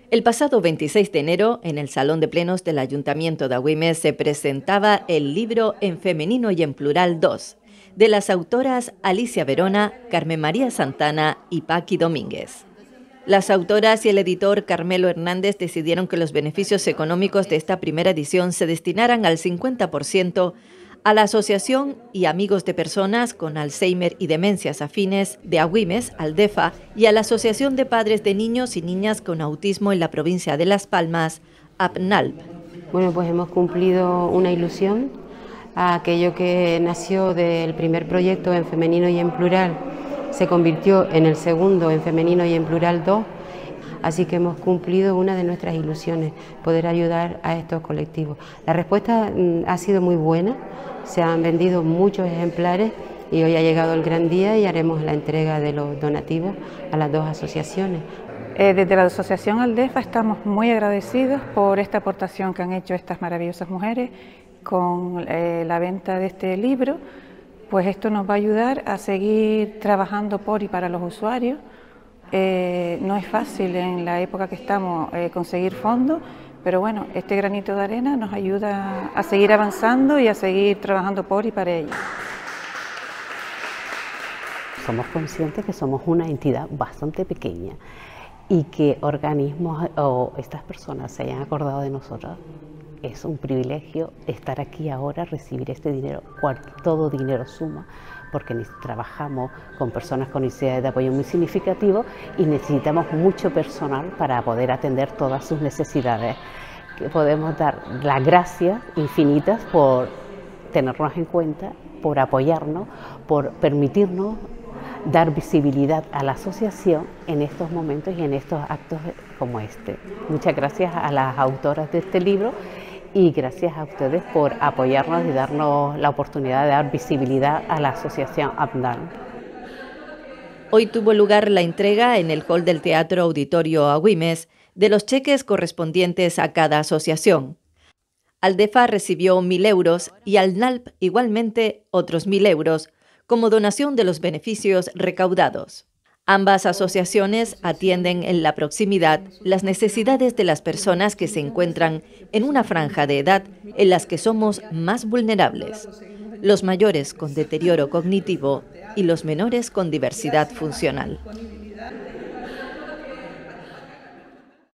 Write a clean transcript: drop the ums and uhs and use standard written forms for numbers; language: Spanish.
El pasado 26 de enero, en el Salón de Plenos del Ayuntamiento de Agüimes, se presentaba el libro En femenino y en plural 2, de las autoras Alicia Verona, Carmen María Santana y Paqui Domínguez. Las autoras y el editor Carmelo Hernández decidieron que los beneficios económicos de esta primera edición se destinaran al 50% a la Asociación y Amigos de Personas con Alzheimer y Demencias Afines de Agüimes, Aldefa, y a la Asociación de Padres de Niños y Niñas con Autismo en la provincia de Las Palmas, APNALP. Bueno, pues hemos cumplido una ilusión. Aquello que nació del primer proyecto En femenino y en plural se convirtió en el segundo En femenino y en plural 2. Así que hemos cumplido una de nuestras ilusiones, poder ayudar a estos colectivos. La respuesta ha sido muy buena, se han vendido muchos ejemplares y hoy ha llegado el gran día y haremos la entrega de los donativos a las dos asociaciones. Desde la Asociación Aldefa estamos muy agradecidos por esta aportación que han hecho estas maravillosas mujeres con la venta de este libro, pues esto nos va a ayudar a seguir trabajando por y para los usuarios. No es fácil en la época que estamos conseguir fondos, pero bueno, este granito de arena nos ayuda a seguir avanzando y a seguir trabajando por y para ellos. Somos conscientes que somos una entidad bastante pequeña y que organismos o estas personas se hayan acordado de nosotros. Es un privilegio estar aquí ahora, recibir este dinero, todo dinero suma, porque trabajamos con personas con necesidades de apoyo muy significativo y necesitamos mucho personal para poder atender todas sus necesidades. Podemos dar las gracias infinitas por tenernos en cuenta, por apoyarnos, por permitirnos dar visibilidad a la asociación en estos momentos y en estos actos como este. Muchas gracias a las autoras de este libro y gracias a ustedes por apoyarnos y darnos la oportunidad de dar visibilidad a la asociación APNALP. Hoy tuvo lugar la entrega en el hall del Teatro Auditorio Agüimes de los cheques correspondientes a cada asociación. Aldefa recibió 1.000 euros y APNALP igualmente otros 1.000 euros como donación de los beneficios recaudados. Ambas asociaciones atienden en la proximidad las necesidades de las personas que se encuentran en una franja de edad en las que somos más vulnerables, los mayores con deterioro cognitivo y los menores con diversidad funcional.